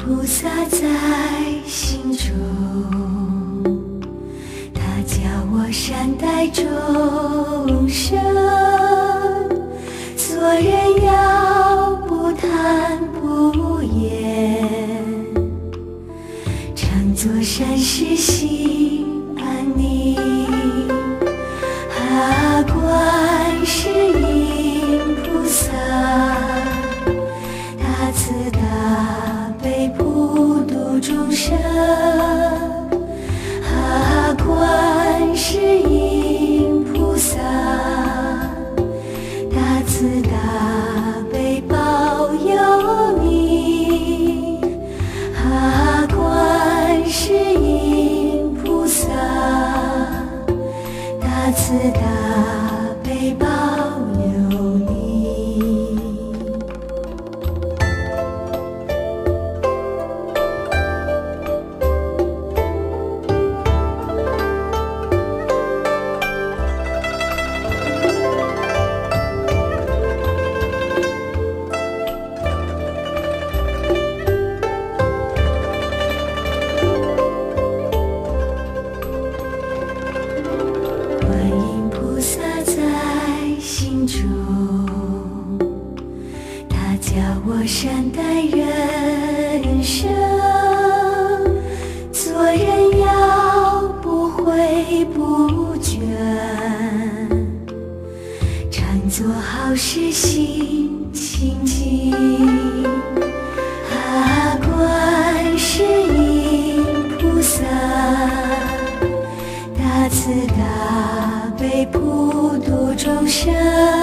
菩萨在心中，他教我善待众生，做人要不贪不厌，常做善事心安宁。观世音菩萨，大慈大悲普度众生。观世音菩萨，大慈大悲保佑你。观世音菩萨，大慈大悲保佑你。观音菩萨在心中，他教我善待人生，做人要不悔不倦，常做好事心清净。观世音菩萨，大慈大悲普度众生。